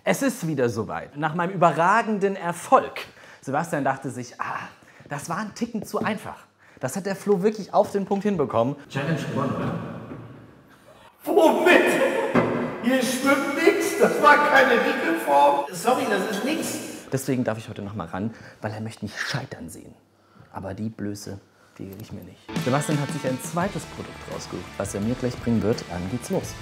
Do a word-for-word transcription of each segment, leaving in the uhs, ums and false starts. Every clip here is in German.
Es ist wieder soweit. Nach meinem überragenden Erfolg. Sebastian dachte sich, ah, das war ein Ticken zu einfach. Das hat der Flo wirklich auf den Punkt hinbekommen. Challenge gewonnen, oder? Womit? Hier schwimmt nichts. Das war keine Riegelform. Sorry, das ist nichts. Deswegen darf ich heute noch mal ran, weil er möchte mich scheitern sehen. Aber die Blöße, die gebe ich mir nicht. Sebastian hat sich ein zweites Produkt rausgesucht, was er mir gleich bringen wird. Dann geht's los.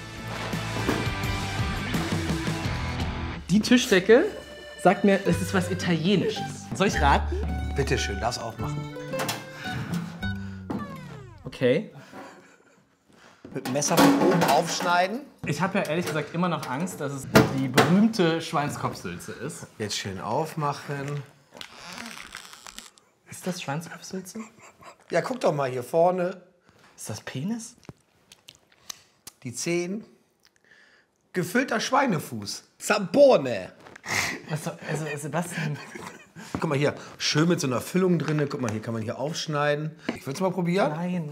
Die Tischdecke sagt mir, es ist was Italienisches. Soll ich raten? Bitte schön, das aufmachen. Okay. Mit dem Messer von oben aufschneiden. Ich habe ja ehrlich gesagt immer noch Angst, dass es die berühmte Schweinskopfsülze ist. Jetzt schön aufmachen. Ist das Schweinskopfsülze? Ja, guck doch mal hier vorne. Ist das Penis? Die Zehen. Gefüllter Schweinefuß. Zampone. Also, also Sebastian. Guck mal hier, schön mit so einer Füllung drin. Guck mal, hier kann man hier aufschneiden. Ich will es mal probieren. Nein.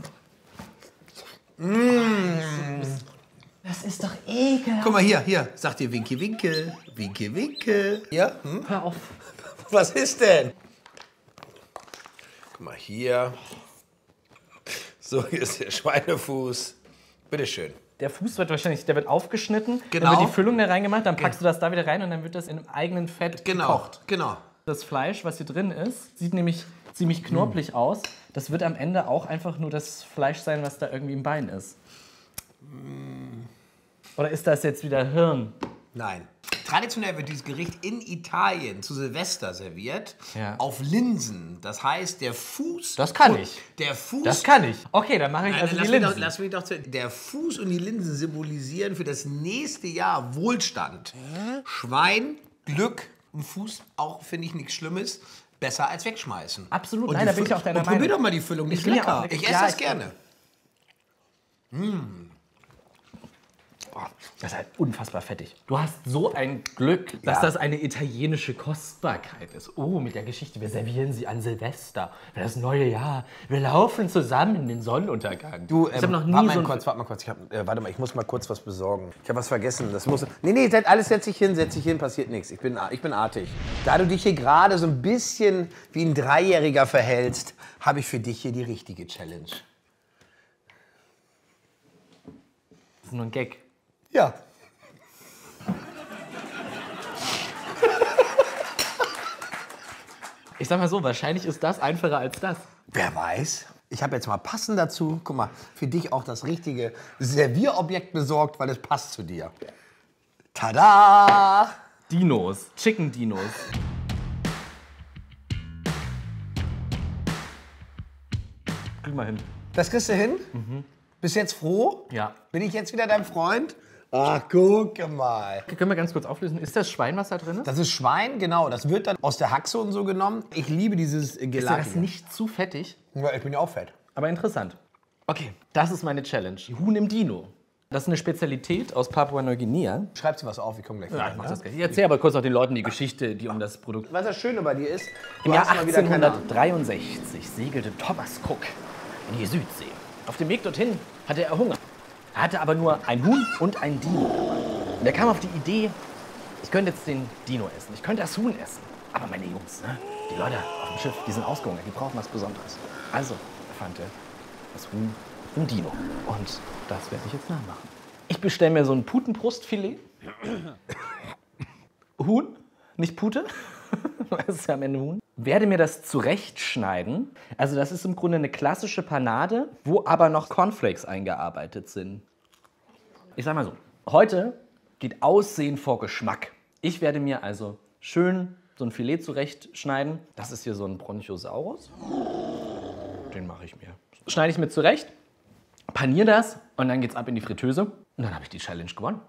Mmh. Das ist doch ekelhaft. Guck mal hier, hier. Sagt ihr Winke, Winke. Winke, Winke. Ja? Hm? Hör auf. Was ist denn? Guck mal hier. So, hier ist der Schweinefuß. Bitteschön. Der Fuß wird wahrscheinlich, der wird aufgeschnitten, Genau. dann wird die Füllung da reingemacht, dann packst du das da wieder rein und dann wird das in einem eigenen Fett Genau, gekocht. genau. Das Fleisch, was hier drin ist, sieht nämlich ziemlich knorpelig mm. aus. Das wird am Ende auch einfach nur das Fleisch sein, was da irgendwie im Bein ist. Mm. Oder ist das jetzt wieder Hirn? Nein. Traditionell wird dieses Gericht in Italien zu Silvester serviert, ja. auf Linsen. Das heißt, der Fuß... Das kann und ich. Der Fuß... Das kann ich. Okay, dann mache ich Nein, also lass die mich Linsen. Doch, lass mich doch zu, der Fuß und die Linsen symbolisieren für das nächste Jahr Wohlstand. Hm? Schwein, Glück und Fuß, auch finde ich nichts Schlimmes, besser als wegschmeißen. Absolut, und nein, da bin ich auch deiner und Meinung. Probier doch mal die Füllung, die ich ist lecker. Ja auch, ich esse ja, das ich gerne. Mmh. Das ist halt unfassbar fettig. Du hast so ein Glück, dass ja. das eine italienische Kostbarkeit ist. Oh, mit der Geschichte, wir servieren sie an Silvester, für das neue Jahr. Wir laufen zusammen in den Sonnenuntergang. Du, ähm, ich hab noch nie warte mal so kurz, warte mal kurz. Ich hab, äh, warte mal, ich muss mal kurz was besorgen. Ich habe was vergessen. Das muss. Nee, nee, alles setz dich hin, setz dich hin, passiert nichts. Ich bin, ich bin artig. Da du dich hier gerade so ein bisschen wie ein Dreijähriger verhältst, habe ich für dich hier die richtige Challenge. Das ist nur ein Gag. Ja. Ich sag mal so, wahrscheinlich ist das einfacher als das. Wer weiß. Ich habe jetzt mal passend dazu, guck mal, für dich auch das richtige Servierobjekt besorgt, weil es passt zu dir. Tada! Dinos, Chicken Dinos. Krieg mal hin. Das kriegst du hin? Mhm. Bist jetzt froh? Ja. Bin ich jetzt wieder dein Freund? Ach, guck mal. Können wir ganz kurz auflösen? Ist das Schwein, was da drin ist? Das ist Schwein, genau. Das wird dann aus der Haxe und so genommen. Ich liebe dieses Gelatine. Ist das nicht zu fettig? Ja, ich bin ja auch fett. Aber interessant. Okay, das ist meine Challenge. Huhn im Dino. Das ist eine Spezialität aus Papua-Neuguinea. Schreibst du was auf? Ich komme gleich wieder. Ja, ich mach das gleich. Ich erzähle aber kurz auch den Leuten die Geschichte, die um das Produkt... Was das Schöne bei dir ist, im Jahr achtzehnhundertdreiundsechzig segelte Thomas Cook in die Südsee. Auf dem Weg dorthin hatte er Hunger. Er hatte aber nur ein Huhn und ein Dino. Und er kam auf die Idee, ich könnte jetzt den Dino essen, ich könnte das Huhn essen. Aber meine Jungs, ne, die Leute auf dem Schiff, die sind ausgehungert, die brauchen was Besonderes. Also fand er das Huhn im Dino. Und das werde ich jetzt nachmachen. Ich bestelle mir so ein Putenbrustfilet. Huhn, nicht Pute. Das ist ja am Ende Huhn. Werde mir das zurechtschneiden. Also das ist im Grunde eine klassische Panade, wo aber noch Cornflakes eingearbeitet sind. Ich sag mal so, heute geht Aussehen vor Geschmack. Ich werde mir also schön so ein Filet zurechtschneiden. Das ist hier so ein Bronchosaurus. Den mache ich mir. Schneide ich mir zurecht, paniere das und dann geht's ab in die Fritteuse. Und dann habe ich die Challenge gewonnen.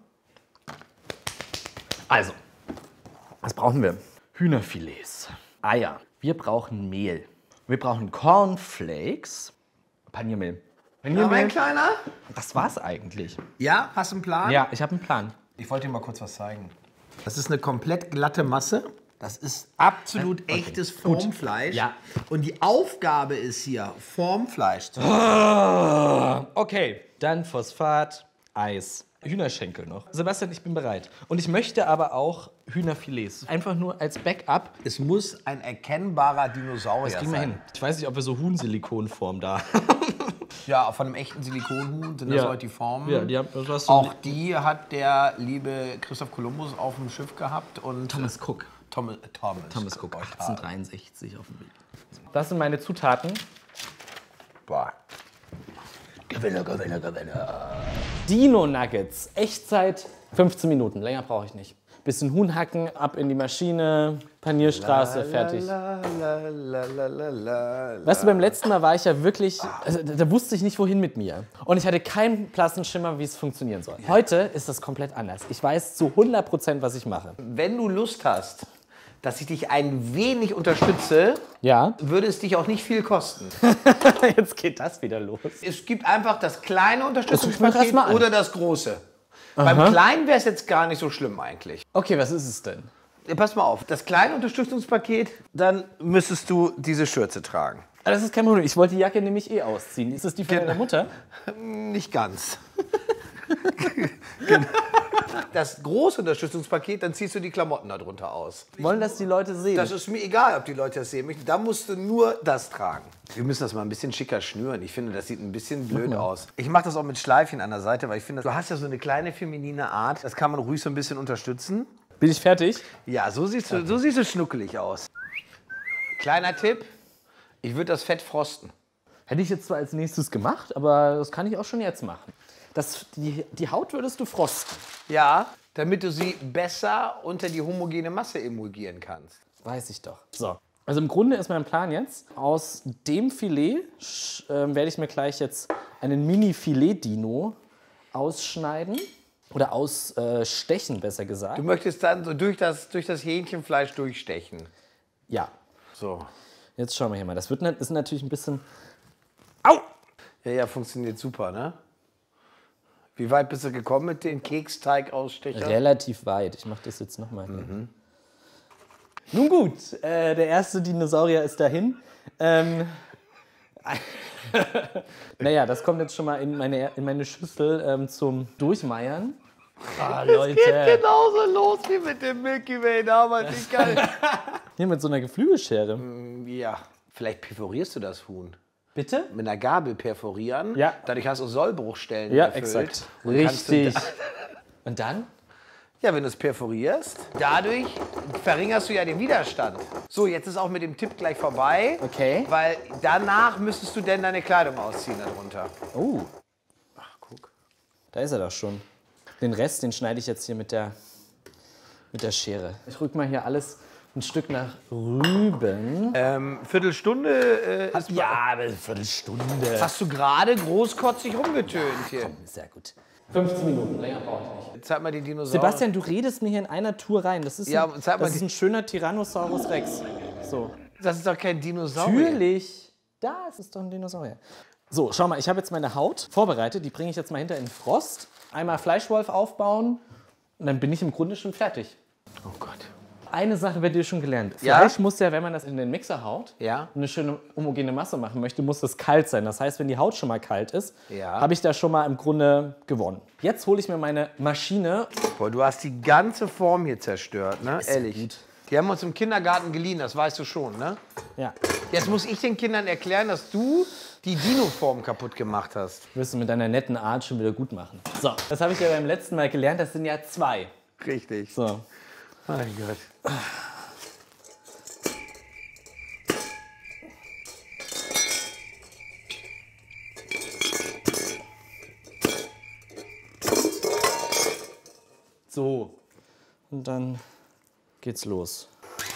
Also, was brauchen wir? Hühnerfilets, Eier. Wir brauchen Mehl. Wir brauchen Cornflakes, Paniermehl. Ja, mein Kleiner? Das war's eigentlich. Ja, hast du einen Plan? Ja, ich habe einen Plan. Ich wollte dir mal kurz was zeigen. Das ist eine komplett glatte Masse. Das ist absolut okay. echtes Formfleisch. Ja. Und die Aufgabe ist hier, Formfleisch zu machen. Okay, dann Phosphat, Eis, Hühnerschenkel noch. Sebastian, ich bin bereit. Und ich möchte aber auch Hühnerfilets. Einfach nur als Backup. Es muss ein erkennbarer Dinosaurier Das kriegen wir sein. hin. Ich weiß nicht, ob wir so Huhn-Silikonform da. Ja, von einem echten Silikonhuhn sind das Ja. heute die Formen. Ja, die haben, das hast du Auch die hat der liebe Christoph Kolumbus auf dem Schiff gehabt. Und Thomas Cook. Thomas, Thomas, Thomas Cook, Cook. achtzehnhundertdreiundsechzig auf dem Bild. Das sind meine Zutaten. Boah. Gewinner, Gewinner, Gewinner. Dino Nuggets. Echtzeit fünfzehn Minuten. Länger brauche ich nicht. Bisschen Huhn hacken, ab in die Maschine, Panierstraße, fertig. La, la, la, la, la, la, Weißt du, beim letzten Mal war ich ja wirklich, also, da, da wusste ich nicht, wohin mit mir. Und ich hatte keinen blassen Schimmer, wie es funktionieren soll. Heute ist das komplett anders. Ich weiß zu hundert Prozent, was ich mache. Wenn du Lust hast, dass ich dich ein wenig unterstütze, Ja. würde es dich auch nicht viel kosten. Jetzt geht das wieder los. Es gibt einfach das kleine Das Unterstützungspaket guck ich mir erst mal an. oder das große. Beim kleinen wäre es jetzt gar nicht so schlimm eigentlich. Okay, was ist es denn? Ja, pass mal auf, das kleine Unterstützungspaket, dann müsstest du diese Schürze tragen. Ah, das ist kein Problem. Ich wollte die Jacke nämlich eh ausziehen. Ist das die von deiner Mutter? Nicht ganz. Das große Unterstützungspaket, dann ziehst du die Klamotten darunter aus. Wollen das die Leute sehen? Das ist mir egal, ob die Leute das sehen möchten. Da musst du nur das tragen. Wir müssen das mal ein bisschen schicker schnüren. Ich finde, das sieht ein bisschen blöd aus. Ich mache das auch mit Schleifchen an der Seite, weil ich finde, du hast ja so eine kleine feminine Art. Das kann man ruhig so ein bisschen unterstützen. Bin ich fertig? Ja, so siehst du, so siehst du schnuckelig aus. Kleiner Tipp, ich würde das Fett frosten. Hätte ich jetzt zwar als nächstes gemacht, aber das kann ich auch schon jetzt machen. Das, die, die Haut würdest du frosten. Ja, damit du sie besser unter die homogene Masse emulgieren kannst. Weiß ich doch. So. Also im Grunde ist mein Plan jetzt, aus dem Filet sch- äh, werde ich mir gleich jetzt einen Mini-Filet-Dino ausschneiden. Oder ausstechen, besser gesagt. Du möchtest dann so durch das, durch das Hähnchenfleisch durchstechen. Ja. So. Jetzt schauen wir hier mal. Das wird, ist natürlich ein bisschen... Au! Ja, ja, funktioniert super, ne? Wie weit bist du gekommen mit den Keksteig-Ausstecher? Relativ weit. Ich mache das jetzt nochmal. Mhm. Nun gut, äh, der erste Dinosaurier ist dahin. Ähm, naja, das kommt jetzt schon mal in meine, in meine Schüssel ähm, zum Durchmeiern. Ah, Leute. Es geht genauso los wie mit dem Milky Way damals. Ich kann Hier mit so einer Geflügelschere. ja, vielleicht perforierst du das Huhn. Bitte? Mit einer Gabel perforieren. Ja. Dadurch hast du Sollbruchstellen Ja, erfüllt. exakt. Und kannst du Richtig. da- Und dann? Ja, wenn du es perforierst, dadurch verringerst du ja den Widerstand. So, jetzt ist auch mit dem Tipp gleich vorbei. Okay. Weil danach müsstest du denn deine Kleidung ausziehen darunter. Oh, Ach, guck. da ist er doch schon. Den Rest, den schneide ich jetzt hier mit der, mit der Schere. Ich rück mal hier alles ein Stück nach rüben. Ähm, Viertelstunde äh, ist Ja, aber eine Viertelstunde. Hast du gerade großkotzig rumgetönt hier? Sehr gut. fünfzehn Minuten, länger brauche ich nicht. Zeig mal die Dinosaurier. Sebastian, du redest mir hier in einer Tour rein. Das ist, Ja, ein, zeig mal das ist die- ein schöner Tyrannosaurus Rex. So. Das ist doch kein Dinosaurier. Natürlich. Da ist es doch ein Dinosaurier. So, schau mal, ich habe jetzt meine Haut vorbereitet. Die bringe ich jetzt mal hinter in den Frost. Einmal Fleischwolf aufbauen und dann bin ich im Grunde schon fertig. Oh Gott. Eine Sache wird dir schon gelernt. Ja? Fleisch muss ja, wenn man das in den Mixer haut, Ja. eine schöne homogene Masse machen möchte, muss das kalt sein. Das heißt, wenn die Haut schon mal kalt ist, Ja. habe ich da schon mal im Grunde gewonnen. Jetzt hole ich mir meine Maschine. Boah, du hast die ganze Form hier zerstört, ne? Ist ja Ehrlich. gut. Die haben wir uns im Kindergarten geliehen, das weißt du schon, ne? Ja, Jetzt muss ich den Kindern erklären, dass du die Dino-Form kaputt gemacht hast. wirst du mit deiner netten Art schon wieder gut machen. So, das habe ich ja beim letzten Mal gelernt. Das sind ja zwei. Richtig. So. Mein Gott. So. Und dann geht's los.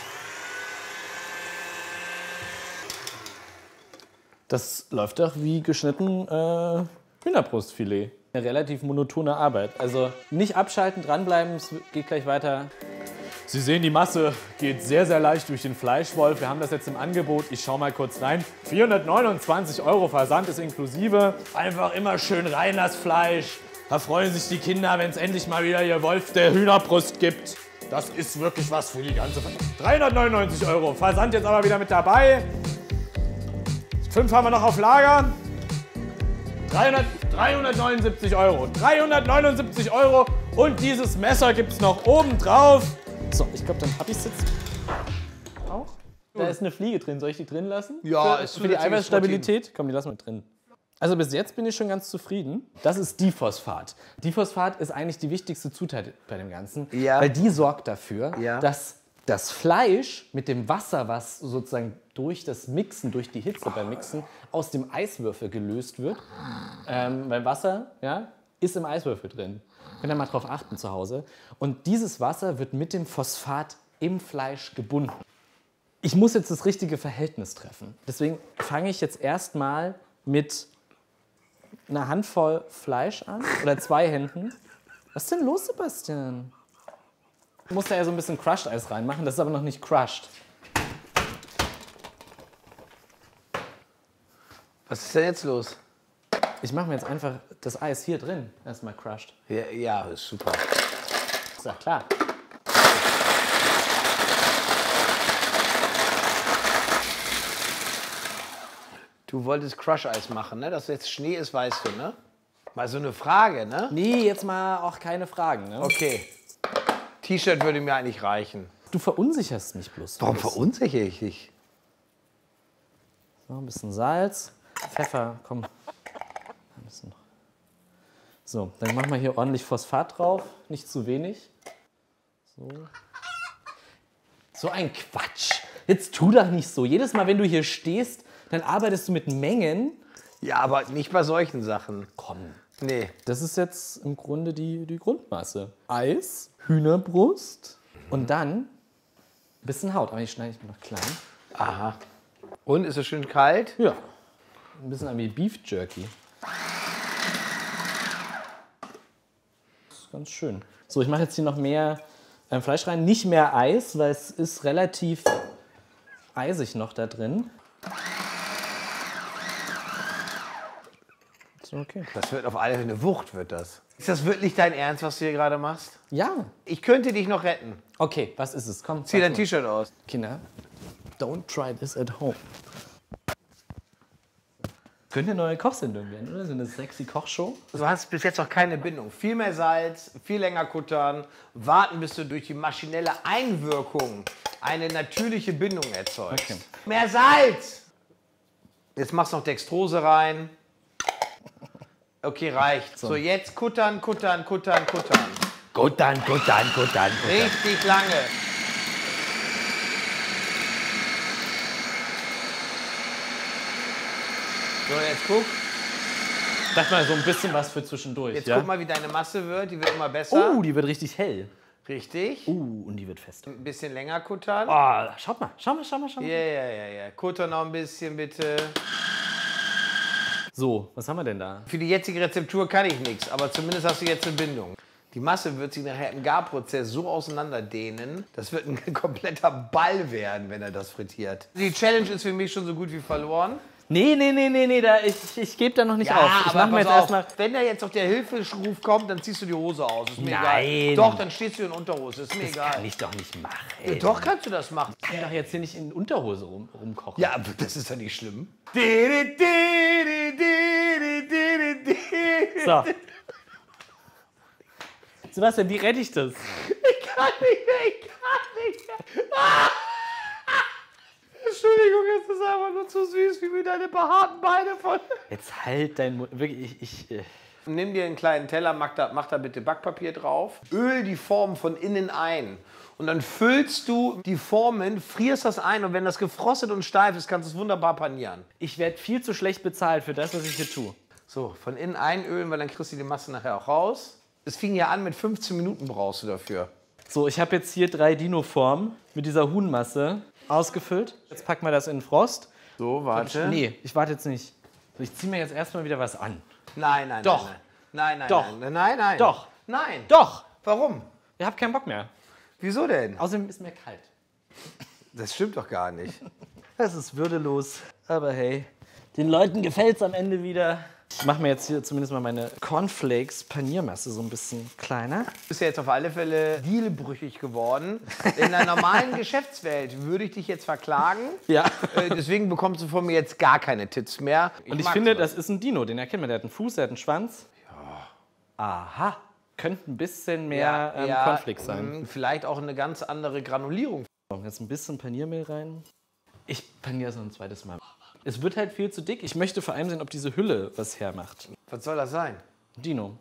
Das läuft doch wie geschnitten äh, Hühnerbrustfilet. Eine relativ monotone Arbeit. Also nicht abschalten, dranbleiben, es geht gleich weiter. Sie sehen, die Masse geht sehr, sehr leicht durch den Fleischwolf. Wir haben das jetzt im Angebot. Ich schau mal kurz rein. vierhundertneunundzwanzig Euro Versand ist inklusive. Einfach immer schön rein das Fleisch. Da freuen sich die Kinder, wenn es endlich mal wieder ihr Wolf der Hühnerbrust gibt. Das ist wirklich was für die ganze Familie. dreihundertneunundneunzig Euro. Versand jetzt aber wieder mit dabei. Fünf haben wir noch auf Lager. dreihundert. dreihundertneunundsiebzig Euro. dreihundertneunundsiebzig Euro und dieses Messer gibt's noch oben drauf. So, ich glaube, dann hab ich's jetzt auch. Da ist eine Fliege drin. Soll ich die drin lassen? Ja, für, ist für die Eiweißstabilität. Komm, die lassen wir drin. Also bis jetzt bin ich schon ganz zufrieden. Das ist Diphosphat. Diphosphat ist eigentlich die wichtigste Zutat bei dem Ganzen, Ja. weil die sorgt dafür, Ja. dass das Fleisch mit dem Wasser, was sozusagen durch das Mixen, durch die Hitze beim Mixen, aus dem Eiswürfel gelöst wird. Ähm, weil Wasser, ja, ist im Eiswürfel drin. Könnt ihr mal drauf achten zu Hause. Und dieses Wasser wird mit dem Phosphat im Fleisch gebunden. Ich muss jetzt das richtige Verhältnis treffen. Deswegen fange ich jetzt erstmal mit einer Handvoll Fleisch an oder zwei Händen. Was ist denn los, Sebastian? Du musst da ja so ein bisschen Crushed Eis reinmachen, das ist aber noch nicht crushed. Was ist denn jetzt los? Ich mache mir jetzt einfach das Eis hier drin erstmal crushed. Ja, ja, ist super. Ist ja klar. Du wolltest Crush-Eis machen, ne? Dass jetzt Schnee ist, weißt du, ne? Mal so eine Frage, ne? Nee, jetzt mal auch keine Fragen. Ne? Okay. T-Shirt würde mir eigentlich reichen. Du verunsicherst mich bloß. Warum verunsichere ich dich? So, ein bisschen Salz, Pfeffer, komm. Ein bisschen noch. So, dann machen wir hier ordentlich Phosphat drauf, nicht zu wenig. So. So ein Quatsch. Jetzt tu doch nicht so. Jedes Mal, wenn du hier stehst, dann arbeitest du mit Mengen. Ja, aber nicht bei solchen Sachen. Komm. Nee. Das ist jetzt im Grunde die, die Grundmasse. Eis, Hühnerbrust und dann ein bisschen Haut. Aber die schneide ich mir noch klein. Aha. Und, ist es schön kalt? Ja. Ein bisschen an wie Beef Jerky. Das ist ganz schön. So, ich mache jetzt hier noch mehr äh, Fleisch rein. Nicht mehr Eis, weil es ist relativ eisig noch da drin. So, okay. Das wird auf alle Fälle eine Wucht, wird das. Ist das wirklich dein Ernst, was du hier gerade machst? Ja. Ich könnte dich noch retten. Okay, was ist es? Komm, Zieh dein sag's mal. T-Shirt aus. Kinder, don't try this at home. Könnte eine neue Kochsendung werden, oder? So eine sexy Kochshow. Du hast bis jetzt noch keine Bindung. Viel mehr Salz, viel länger kuttern, warten, bis du durch die maschinelle Einwirkung eine natürliche Bindung erzeugst. Okay. Mehr Salz! Jetzt machst du noch Dextrose rein. Okay, reicht. So, jetzt kuttern, kuttern, kuttern, kuttern. Kuttern, kuttern, kuttern, kuttern. Richtig lange. So, jetzt guck. Sag mal, so ein bisschen was für zwischendurch. Jetzt ja? guck mal, wie deine Masse wird. Die wird immer besser. Oh, die wird richtig hell. Richtig. Uh, und die wird fest. Ein bisschen länger kuttern. Oh, schaut mal, schau mal, schau mal, schau mal. Ja, ja, ja, ja. Kutter noch ein bisschen, bitte. So, was haben wir denn da? Für die jetzige Rezeptur kann ich nichts, aber zumindest hast du jetzt eine Bindung. Die Masse wird sich nachher im Garprozess so auseinanderdehnen, das wird ein kompletter Ball werden, wenn er das frittiert. Die Challenge ist für mich schon so gut wie verloren. Nee, nee, nee, nee, nee, da, ich, ich gebe da noch nicht auf. Ich mach mir jetzt pass auf, erstmal. wenn da jetzt noch der Hilferuf kommt, dann ziehst du die Hose aus. Ist mir Nein. egal. Doch, dann stehst du in Unterhose. Ist mir Kann egal. ich doch nicht machen. Ja, doch kannst du das machen. Ich kann doch jetzt hier nicht in Unterhose rum, rumkochen. Ja, aber das ist ja nicht schlimm. So. Sebastian, wie rette ich das? Ich kann nicht mehr, ich kann nicht mehr. Ah! Entschuldigung, es ist einfach nur zu süß, wie mir deine behaarten Beine von... Jetzt halt dein Mund. Wirklich, ich. ich äh. Nimm dir einen kleinen Teller, mach da, mach da bitte Backpapier drauf. Öl die Form von innen ein. Und dann füllst du die Formen, frierst das ein und wenn das gefrostet und steif ist, kannst du es wunderbar panieren. Ich werde viel zu schlecht bezahlt für das, was ich hier tue. So, von innen einölen, weil dann kriegst du die Masse nachher auch raus. Es fing ja an mit fünfzehn Minuten brauchst du dafür. So, ich habe jetzt hier drei Dino-Formen mit dieser Huhnmasse ausgefüllt. Jetzt packen wir das in den Frost. So, warte. Nee, ich warte jetzt nicht. So, ich ziehe mir jetzt erstmal wieder was an. Nein, nein, Doch. nein. Nein, nein, Doch. nein, nein, nein. Doch. Nein. Doch! Warum? Ich habe keinen Bock mehr. Wieso denn? Außerdem ist mir kalt. Das stimmt doch gar nicht. Das ist würdelos. Aber hey, den Leuten gefällt's am Ende wieder. Ich mache mir jetzt hier zumindest mal meine Cornflakes-Paniermasse so ein bisschen kleiner. Du bist ja jetzt auf alle Fälle dealbrüchig geworden. In der normalen Geschäftswelt würde ich dich jetzt verklagen. Ja. Äh, deswegen bekommst du von mir jetzt gar keine Tipps mehr. Und ich mag finde, sowas. das ist ein Dino, den erkennt man. Der hat einen Fuß, der hat einen Schwanz. Ja. Aha. Könnte ein bisschen mehr ähm, Cornflakes sein. mh, Vielleicht auch eine ganz andere Granulierung. Jetzt ein bisschen Paniermehl rein. Ich paniere es noch ein zweites Mal. Es wird halt viel zu dick. Ich möchte vor allem sehen, ob diese Hülle was hermacht. Was soll das sein? Dino.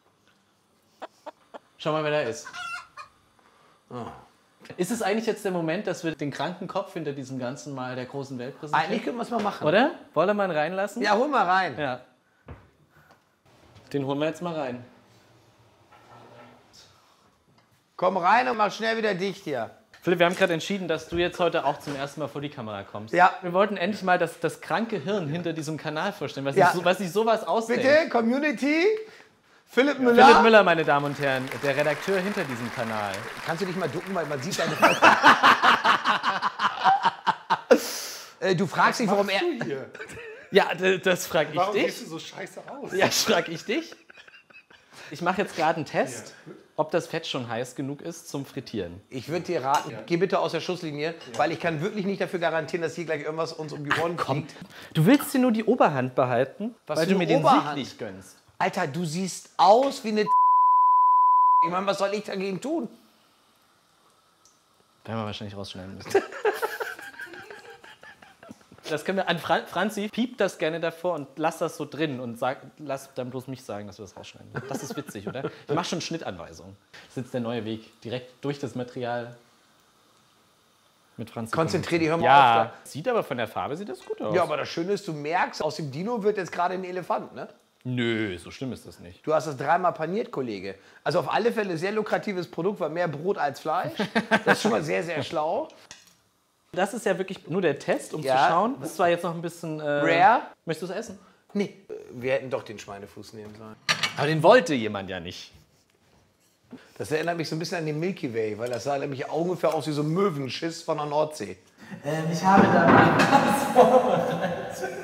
Schau mal, wer da ist. Oh. Ist es eigentlich jetzt der Moment, dass wir den kranken Kopf hinter diesem ganzen Mal der großen Welt präsentieren? Eigentlich können wir es mal machen. Oder? Wollen wir mal ihn reinlassen? Ja, hol mal rein. Ja. Den holen wir jetzt mal rein. Komm rein und mach schnell wieder dicht hier. Philipp, wir haben gerade entschieden, dass du jetzt heute auch zum ersten Mal vor die Kamera kommst. Ja. Wir wollten endlich mal das, das kranke Hirn hinter diesem Kanal vorstellen, was, Ja. sich, so, was sich sowas ausdenkt. Bitte, Community, Philipp Müller. Philipp Müller, meine Damen und Herren, der Redakteur hinter diesem Kanal. Kannst du dich mal ducken, weil man sieht deine... äh, du fragst dich, warum er... Hier. Ja, d- das frage ich Warum dich. siehst du so scheiße aus? Ja, das frage ich dich. Ich mache jetzt gerade einen Test, ob das Fett schon heiß genug ist zum Frittieren. Ich würde dir raten, geh bitte aus der Schusslinie, weil ich kann wirklich nicht dafür garantieren, dass hier gleich irgendwas uns um die Ohren kommt. Du willst dir nur die Oberhand behalten, Was weil für du mir eine den Oberhand? Sieg nicht gönnst. Alter, du siehst aus wie eine... Ich meine, was soll ich dagegen tun? Werden wir wahrscheinlich rausschneiden müssen. Das können wir an Fra Franzi, piep das gerne davor und lass das so drin und sag, lass dann bloß mich sagen, dass wir das rausschneiden. Das ist witzig, oder? Ich mach schon Schnittanweisungen. Das ist jetzt der neue Weg. Direkt durch das Material mit Franzi. Konzentrier dich, hör mal Ja, auf. sieht aber von der Farbe sieht das gut aus. Ja, aber das Schöne ist, du merkst, aus dem Dino wird jetzt gerade ein Elefant, ne? Nö, so schlimm ist das nicht. Du hast das dreimal paniert, Kollege. Also auf alle Fälle sehr lukratives Produkt, weil mehr Brot als Fleisch. Das ist schon mal sehr, sehr schlau. Das ist ja wirklich nur der Test, um Ja. zu schauen. Das ist zwar jetzt noch ein bisschen... Äh, Rare. Möchtest du es essen? Nee, wir hätten doch den Schweinefuß nehmen sollen. Aber den wollte jemand ja nicht. Das erinnert mich so ein bisschen an den Milky Way, weil das sah nämlich ungefähr aus wie so ein Möwenschiss von der Nordsee. Ähm, ich habe da mal...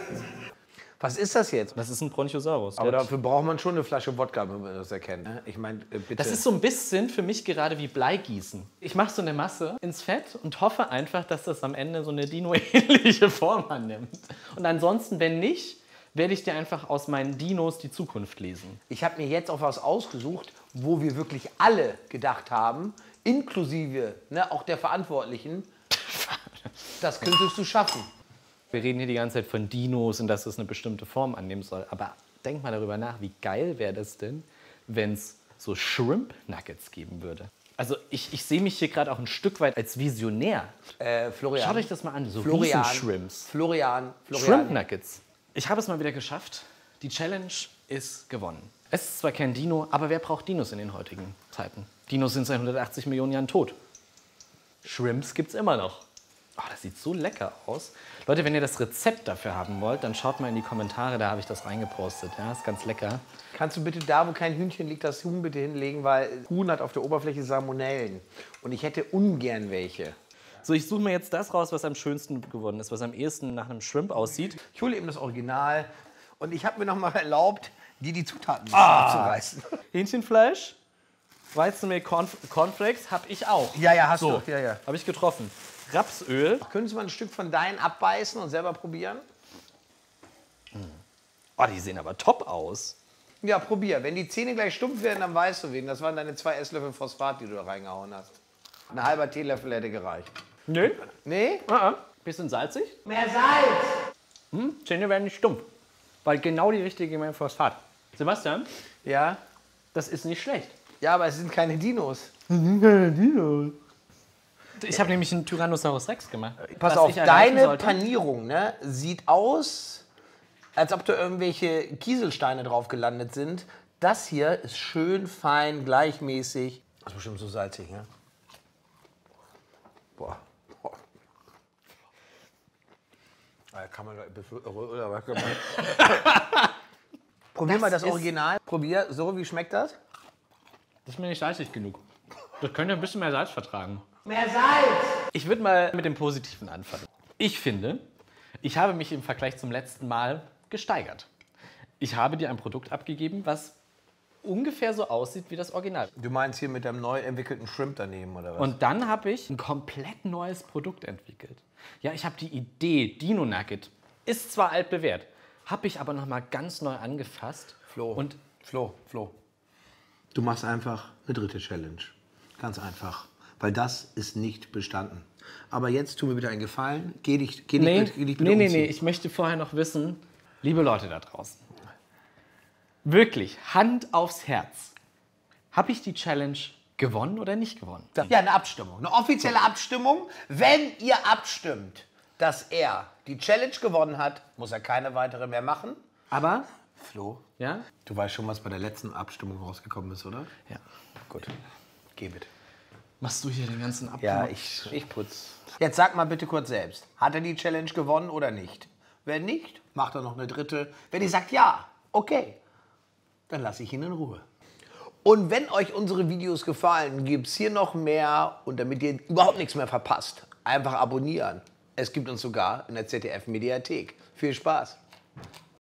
Was ist das jetzt? Das ist ein Bronchosaurus. Aber Der- dafür braucht man schon eine Flasche Wodka, wenn man das erkennt. ne? Ich meine, äh, bitte. Das ist so ein bisschen für mich gerade wie Bleigießen. Ich mache so eine Masse ins Fett und hoffe einfach, dass das am Ende so eine Dino-ähnliche Form annimmt. Und ansonsten, wenn nicht, werde ich dir einfach aus meinen Dinos die Zukunft lesen. Ich habe mir jetzt auch was ausgesucht, wo wir wirklich alle gedacht haben, inklusive ne, auch der Verantwortlichen, das könntest du schaffen. Wir reden hier die ganze Zeit von Dinos und dass es eine bestimmte Form annehmen soll. Aber denk mal darüber nach, wie geil wäre das denn, wenn es so Shrimp-Nuggets geben würde. Also ich, ich sehe mich hier gerade auch ein Stück weit als Visionär. Äh, Florian. Schaut euch das mal an, so Florian. Riesen-Shrimps. Florian. Florian. Shrimp-Nuggets. Ich habe es mal wieder geschafft. Die Challenge ist gewonnen. Es ist zwar kein Dino, aber wer braucht Dinos in den heutigen Zeiten? Dinos sind seit hundertachtzig Millionen Jahren tot. Shrimps gibt's immer noch. Oh, das sieht so lecker aus. Leute, wenn ihr das Rezept dafür haben wollt, dann schaut mal in die Kommentare, da habe ich das reingepostet. Ja, ist ganz lecker. Kannst du bitte da, wo kein Hühnchen liegt, das Huhn bitte hinlegen, weil Huhn hat auf der Oberfläche Salmonellen. Und ich hätte ungern welche. So, ich suche mir jetzt das raus, was am schönsten geworden ist, was am ehesten nach einem Shrimp aussieht. Ich hole eben das Original. Und ich habe mir noch mal erlaubt, dir die Zutaten ah. abzureißen. Hähnchenfleisch, Weizenmehl, Corn Cornflakes habe ich auch. Ja, ja, hast So, du. Ja, ja. habe ich getroffen. Rapsöl. Könntest du mal ein Stück von deinen abbeißen und selber probieren? Oh, die sehen aber top aus. Ja, probier. Wenn die Zähne gleich stumpf werden, dann weißt du wen. Das waren deine zwei Esslöffel Phosphat, die du da reingehauen hast. Ein halber Teelöffel hätte gereicht. Nö. Nee? Uh -uh. Bisschen salzig. Mehr Salz! Hm, Zähne werden nicht stumpf. Weil genau die richtige Menge Phosphat. Sebastian, Ja? das ist nicht schlecht. Ja, aber es sind keine Dinos. Ich habe nämlich einen Tyrannosaurus Rex gemacht. Pass was auf, ich erreichen deine sollte. Panierung ne, sieht aus, als ob da irgendwelche Kieselsteine drauf gelandet sind. Das hier ist schön fein, gleichmäßig. Das ist bestimmt so salzig, ne? Boah. Boah. Ah, kann man, oder kann man Probier mal das ist- Original. Probier, so, wie schmeckt das? Das ist mir nicht salzig genug. Das könnte ein bisschen mehr Salz vertragen. Mehr Salz! Ich würde mal mit dem Positiven anfangen. Ich finde, ich habe mich im Vergleich zum letzten Mal gesteigert. Ich habe dir ein Produkt abgegeben, was ungefähr so aussieht wie das Original. Du meinst hier mit dem neu entwickelten Shrimp daneben, oder was? Und dann habe ich ein komplett neues Produkt entwickelt. Ja, ich habe die Idee, Dino Nugget, ist zwar altbewährt, habe ich aber noch mal ganz neu angefasst. Flo, Und Flo, Flo. Du machst einfach eine dritte Challenge. Ganz einfach. Weil das ist nicht bestanden. Aber jetzt tu mir bitte einen Gefallen. Geh dich, geh dich, nee, bitte, geh dich bitte nee, nee, umziehen. nee, ich möchte vorher noch wissen, liebe Leute da draußen, wirklich, Hand aufs Herz, habe ich die Challenge gewonnen oder nicht gewonnen? Ja, eine Abstimmung. Eine offizielle Abstimmung. Wenn ihr abstimmt, dass er die Challenge gewonnen hat, muss er keine weitere mehr machen. Aber, Flo, ja? du weißt schon, was bei der letzten Abstimmung rausgekommen ist, oder? Ja. Gut. Geh bitte. Machst du hier den ganzen Abflug? Ja, ich, ich putz. Jetzt sag mal bitte kurz selbst. Hat er die Challenge gewonnen oder nicht? Wenn nicht, macht er noch eine dritte. Wenn ihr sagt ja, okay, dann lasse ich ihn in Ruhe. Und wenn euch unsere Videos gefallen, gibt es hier noch mehr. Und damit ihr überhaupt nichts mehr verpasst, einfach abonnieren. Es gibt uns sogar in der Z D F-Mediathek. Viel Spaß.